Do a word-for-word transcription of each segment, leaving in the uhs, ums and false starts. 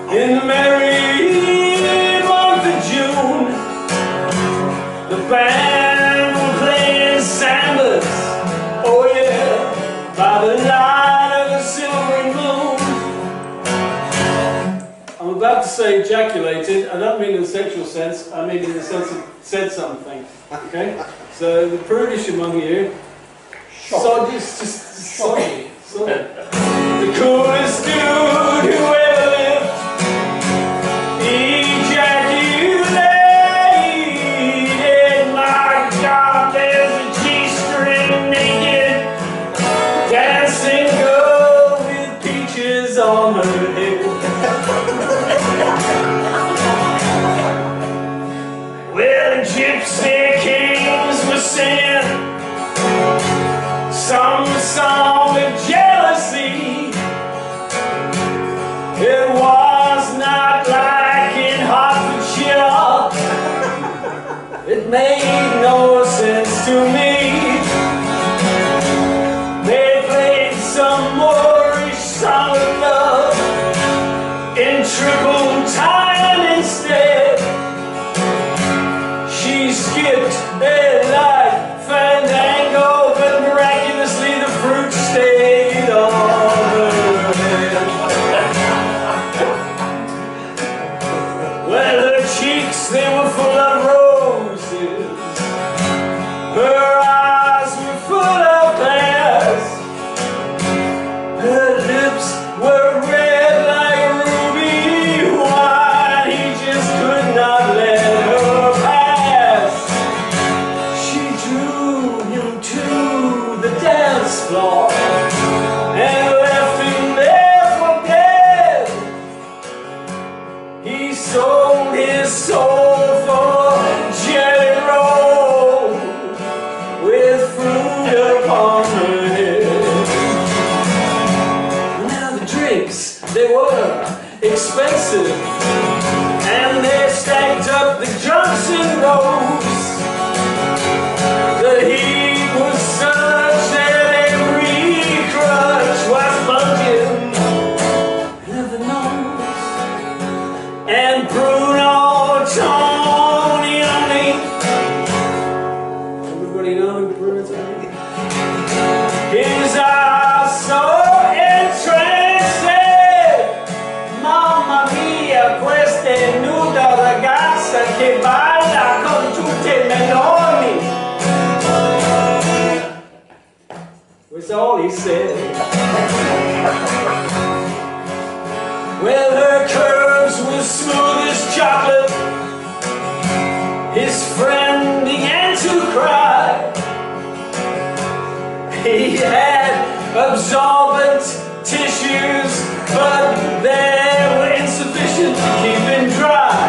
In the merry month of June, the band will play sambas, oh yeah, by the light of a silvery moon. I'm about to say ejaculated. I don't mean in the sexual sense, I mean in the sense of said something, okay? So the prudish among you, so just, just, just sorry, sorry. The coolest dude who ever lived, ejaculated. My God, there's a G-string naked dancing girl with peaches on her head. Well, the gypsy kings were singing some song of jealousy. It was not like in Hertfordshire. It made no sense to me. They played some Moorish song of love in triple time instead. She skipped a light fandango, but miraculously the fruit stayed on her head. Well, her cheeks, they were full of roses. Her eyes were full of pears. Her lips were red like ruby wine. He just could not let her pass. She drew him to the dance floor and left him there for dead. He sold his soul for jelly roll with fruit upon her head. Now the drinks, they were expensive, and they stacked up the Johnson rows. The heat was such that every crutch was bulging. Heaven knows. And Bruno Tonioni. Everybody know who Bruno Tonioni is? His eyes so entranced. Mamma mia, questa è nuda ragazza che balla con tutte le meloni. Was all he said. Well, her curves were smooth as chocolate. His friend began to cry. He had absorbent tissues, but they were insufficient to keep him dry.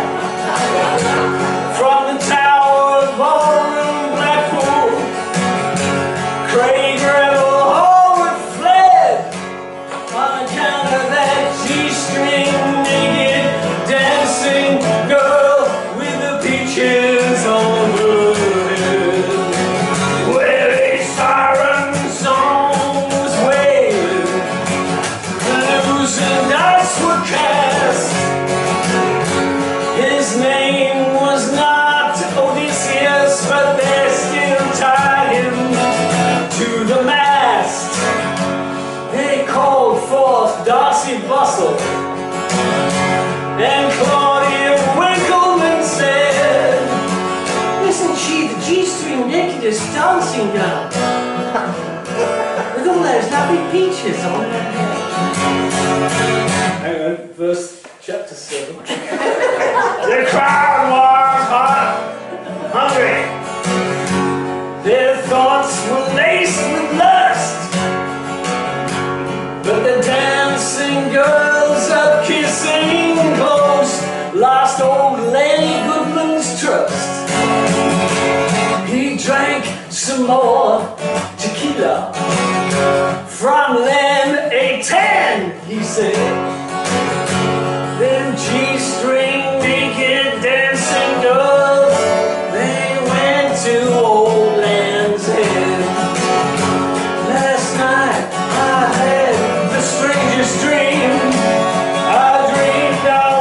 From the tower of ballroom Blackpool, Craig Rebel Howard fled on account of that G-string naked dancing girl with the peaches on her head. Well, a siren song was wailing, the Lewes and dice were cast. His name was not Odysseus, but they still tied him to the mast. They called forth Darcy Bustle, and Claudia Winkleman said, "Isn't she the G-string nakedest dancing girl? With all those lovely peaches on her head." Hang on, verse chapter seven. The crowd was hot, hungry. Their thoughts were laced with lust. But the dancing girls up kissing close lost old Lenny Goodman's trust. He drank some more tequila from them a ten, he said. Them G-string naked dancing girls, they went to Old Land's End. Last night I had the strangest dream. I dreamed I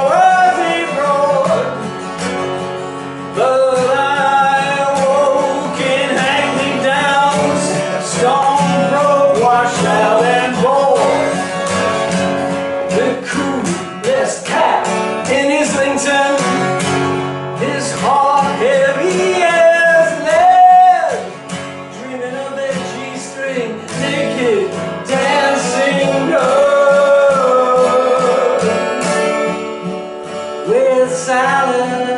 silent.